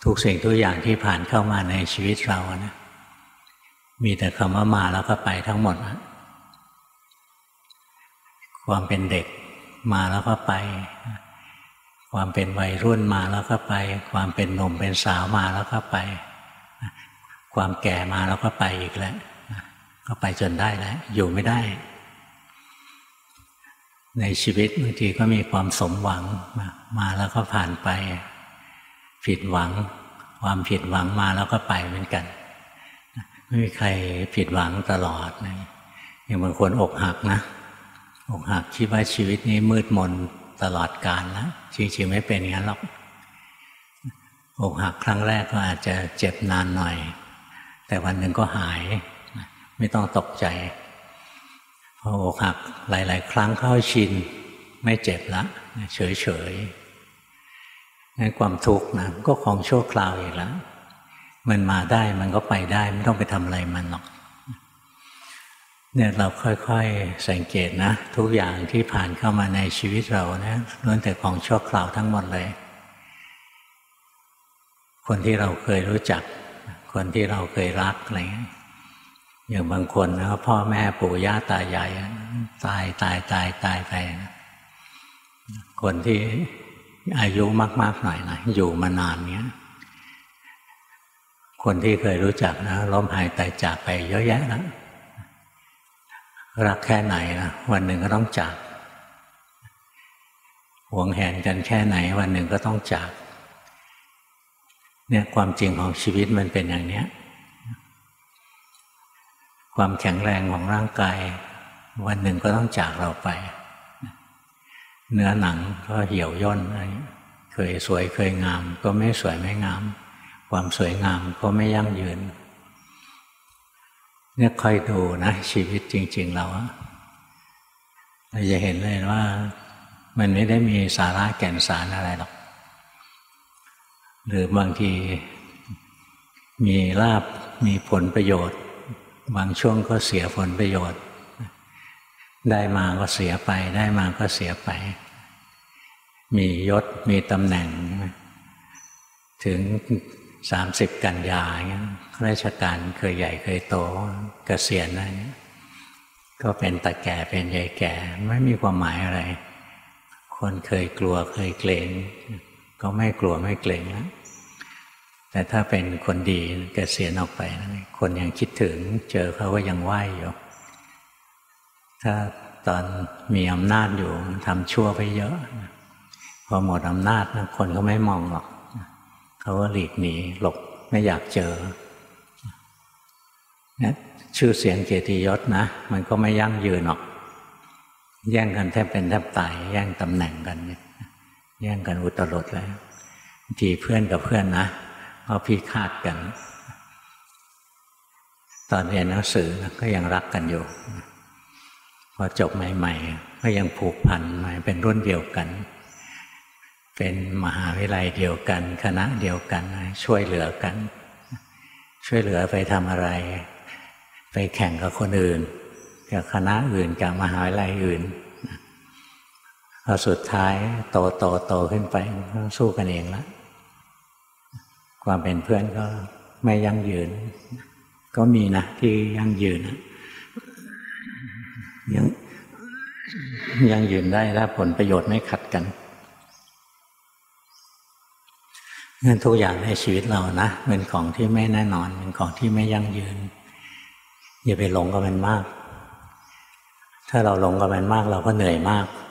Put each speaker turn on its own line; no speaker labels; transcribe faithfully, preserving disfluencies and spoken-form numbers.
ทุกสิ่งทุกอย่างที่ผ่านเข้ามาในชีวิตเรานะมีแต่คำว่ามาแล้วก็ไปทั้งหมดความเป็นเด็กมาแล้วก็ไปความเป็นวัยรุ่นมาแล้วก็ไปความเป็นหนุ่มเป็นสาวมาแล้วก็ไปความแก่มาแล้วก็ไปอีกแล้วก็ไปจนได้แล้วอยู่ไม่ได้ในชีวิตบางทีก็มีความสมหวังมามาแล้วก็ผ่านไปผิดหวังความผิดหวังมาแล้วก็ไปเหมือนกันไม่มีใครผิดหวังตลอดนะอย่างบางคนอกหักนะอกหักคิดว่าชีวิตนี้มืดมนตลอดกาลนะจริงๆไม่เป็นอย่างนั้นหรอกอกหักครั้งแรกก็อาจจะเจ็บนานหน่อยแต่วันหนึ่งก็หายไม่ต้องตกใจพออกหักหลายๆครั้งเข้าชินไม่เจ็บละเฉยๆงั้นความทุกข์นะก็ของชั่วคราวอีกแล้วมันมาได้มันก็ไปได้ไม่ต้องไปทำอะไรมันหรอกเนี่ยเราค่อยๆสังเกตนะทุกอย่างที่ผ่านเข้ามาในชีวิตเรานะล้วนแต่ของชั่วคราวทั้งหมดเลยคนที่เราเคยรู้จักคนที่เราเคยรักอะไรเงี้ยอย่างบางคนนะพ่อแม่ปู่ย่าตายายตายตายตายตายไปนะคนที่อายุมากๆหน่อยนะอยู่มานานเนี้ยคนที่เคยรู้จักนะล้มหายตายจากไปเยอะแยะแล้วรักแค่ไหนนะวันหนึ่งก็ต้องจากหวงแหนกันแค่ไหนวันหนึ่งก็ต้องจากเนี่ยความจริงของชีวิตมันเป็นอย่างนี้ความแข็งแรงของร่างกายวันหนึ่งก็ต้องจากเราไปเนื้อหนังก็เหี่ยวย่นเคยสวยเคยงามก็ไม่สวยไม่งามความสวยงามก็ไม่ยั่งยืนเนี่ยค่อยดูนะชีวิตจริงๆเราเราจะเห็นเลยว่ามันไม่ได้มีสาระแก่นสารอะไรหรอกหรือบางทีมีลาภมีผลประโยชน์บางช่วงก็เสียผลประโยชน์ได้มาก็เสียไปได้มาก็เสียไปมียศมีตำแหน่งถึงสามสิบกันยาอย่างเงี้ยราชการเคยใหญ่เคยโตเกษียณอะไรเงี้ยก็เป็นตาแก่เป็นยายแก่ไม่มีความหมายอะไรคนเคยกลัวเคยเกรงก็ไม่กลัวไม่เกรงนะแต่ถ้าเป็นคนดีเกษียณออกไปคนยังคิดถึงเจอเขาก็ยังไหวอยู่ถ้าตอนมีอำนาจอยู่ทำชั่วไปเยอะพอหมดอำนาจนะคนก็ไม่มองหรอกเขาก็หลีกหนีหลบไม่อยากเจอนะชื่อเสียงเกียรติยศนะมันก็ไม่ยั่งยืนหรอกแย่งกันแทบเป็นแทบตายแย่งตำแหน่งกันแย่งกันอุตลุดเลยบางทีเพื่อนกับเพื่อนนะก็พิฆาตกันตอนเรียนหนังสือก็ยังรักกันอยู่พอจบใหม่ๆก็ยังผูกพันมาเป็นรุ่นเดียวกันเป็นมหาวิทยาลัยเดียวกันคณะเดียวกันช่วยเหลือกันช่วยเหลือไปทำอะไรไปแข่งกับคนอื่นกับคณะอื่นกับมหาวิทยาลัยอื่นพอสุดท้ายโตโตโตขึ้นไปสู้กันเองละความเป็นเพื่อนก็ไม่ยั่งยืนก็มีนะที่ยั่งยืนนะยังยั่งยืนได้ถ้าผลประโยชน์ไม่ขัดกันงั้นทุกอย่างในชีวิตเรานะเป็นของที่ไม่แน่นอนเป็นของที่ไม่ยั่งยืนอย่าไปหลงกับมันมากถ้าเราหลงกับมันมากเราก็เหนื่อยมาก